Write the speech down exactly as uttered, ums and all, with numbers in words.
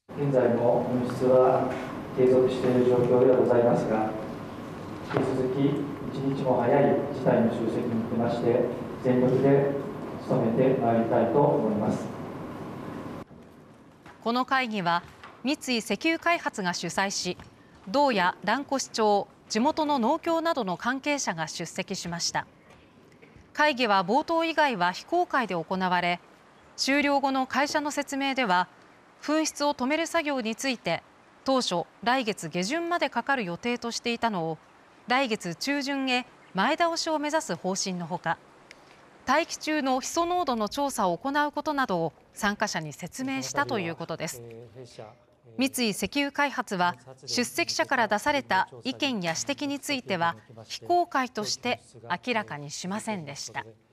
現在も噴出は継続している状況ではございますが、引き続き一日も早い事態の収束に向けまして全力で努めてまいりたいと思います。 この会議は三井石油開発が主催し、道や蘭越町、地元の農協などの関係者が出席しました。会議は冒頭以外は非公開で行われ、終了後の会社の説明では、噴出を止める作業について当初来月下旬までかかる予定としていたのを来月中旬へ前倒しを目指す方針のほか、大気中のヒ素濃度の調査を行うことなどを参加者に説明したということです。三井石油開発は出席者から出された意見や指摘については非公開として明らかにしませんでした。